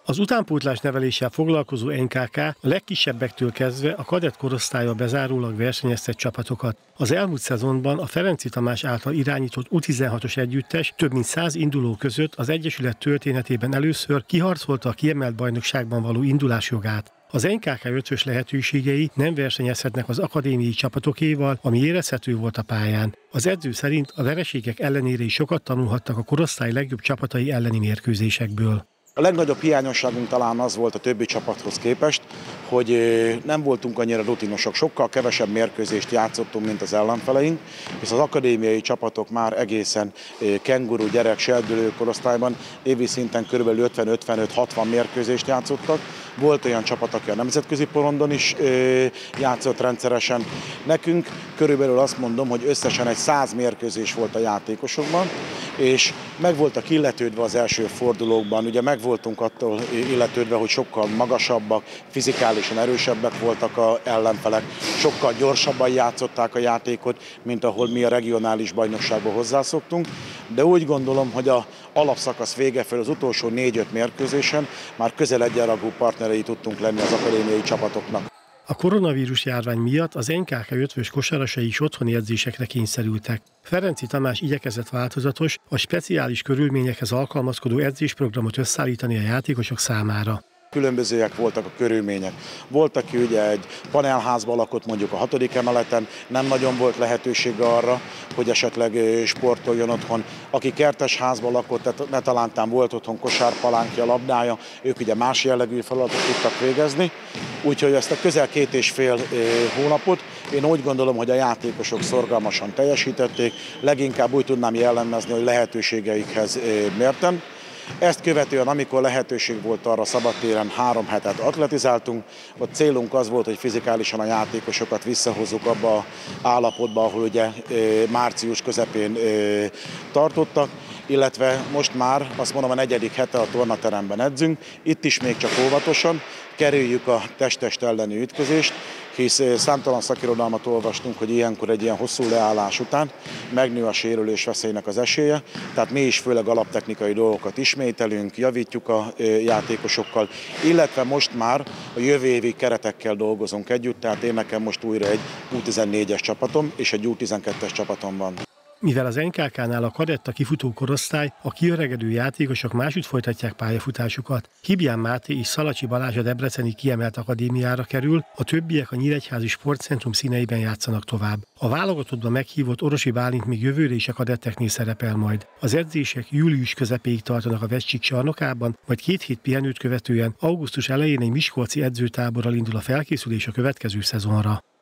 Az utánpótlás neveléssel foglalkozó NKK a legkisebbektől kezdve a kadett korosztállyal bezárólag versenyeztet csapatokat. Az elmúlt szezonban a Ferenczy Tamás által irányított U16-os együttes több mint 100 induló között az Egyesület történetében először kiharcolta a kiemelt bajnokságban való indulásjogát. Az NKK ötös lehetőségei nem versenyezhetnek az akadémiai csapatokéval, ami érezhető volt a pályán. Az edző szerint a vereségek ellenére is sokat tanulhattak a korosztály legjobb csapatai elleni mérkőzésekből. A legnagyobb hiányosságunk talán az volt a többi csapathoz képest, hogy nem voltunk annyira rutinosok, sokkal kevesebb mérkőzést játszottunk, mint az ellenfeleink, hisz az akadémiai csapatok már egészen kenguru, gyerek, serdülő korosztályban évi szinten kb. 50-55-60 mérkőzést játszottak. Volt olyan csapat, aki a nemzetközi porondon is játszott rendszeresen. Nekünk körülbelül azt mondom, hogy összesen egy 100 mérkőzés volt a játékosokban, és meg voltak illetődve az első fordulókban, ugye meg voltunk attól illetődve, hogy sokkal magasabbak, fizikálisan erősebbek voltak az ellenfelek, sokkal gyorsabban játszották a játékot, mint ahol mi a regionális bajnokságban hozzászoktunk, de úgy gondolom, hogy az alapszakasz vége fel az utolsó 4-5 mérkőzésen már közel egyenrangú partnerei tudtunk lenni az akadémiai csapatoknak. A koronavírus járvány miatt az NKK ötvös kosarasai is otthoni edzésekre kényszerültek. Ferenczy Tamás igyekezett változatos, a speciális körülményekhez alkalmazkodó edzésprogramot összeállítani a játékosok számára. Különbözőek voltak a körülmények. Volt, aki ugye egy panelházban lakott mondjuk a 6. emeleten, nem nagyon volt lehetősége arra, hogy esetleg sportoljon otthon. Aki kertes házban lakott, tehát ne talántán volt otthon kosárpalánkja, labdája, ők ugye más jellegű feladatot tudtak végezni. Úgyhogy ezt a közel 2,5 hónapot én úgy gondolom, hogy a játékosok szorgalmasan teljesítették, leginkább úgy tudnám jellemezni, hogy lehetőségeikhez mérten. Ezt követően, amikor lehetőség volt arra szabadtéren, 3 hetet atletizáltunk. A célunk az volt, hogy fizikálisan a játékosokat visszahozzuk abba az állapotba, ahol ugye március közepén tartottak, illetve most már azt mondom a 4. hete a tornateremben edzünk. Itt is még csak óvatosan kerüljük a test-test elleni ütközést, hisz számtalan szakirodalmat olvastunk, hogy ilyenkor egy ilyen hosszú leállás után megnő a sérülés veszélynek az esélye, tehát mi is főleg alaptechnikai dolgokat ismételünk, javítjuk a játékosokkal, illetve most már a jövő évi keretekkel dolgozunk együtt, tehát én nekem most újra egy U14-es csapatom és egy U12-es csapatom van. Mivel az NKK-nál a kadetta kifutó korosztály, a kiöregedő játékosok másút folytatják pályafutásukat. Hibján Máté és Szalacsi Balázs a debreceni kiemelt akadémiára kerül, a többiek a Nyíregyházi Sportcentrum színeiben játszanak tovább. A válogatottban meghívott Orosi Bálint még jövőre is a kadetteknél szerepel majd. Az edzések július közepéig tartanak a Veszcsik csarnokában, majd 2 hét pihenőt követően augusztus elején egy miskolci edzőtáborral indul a felkészülés a következő szezonra.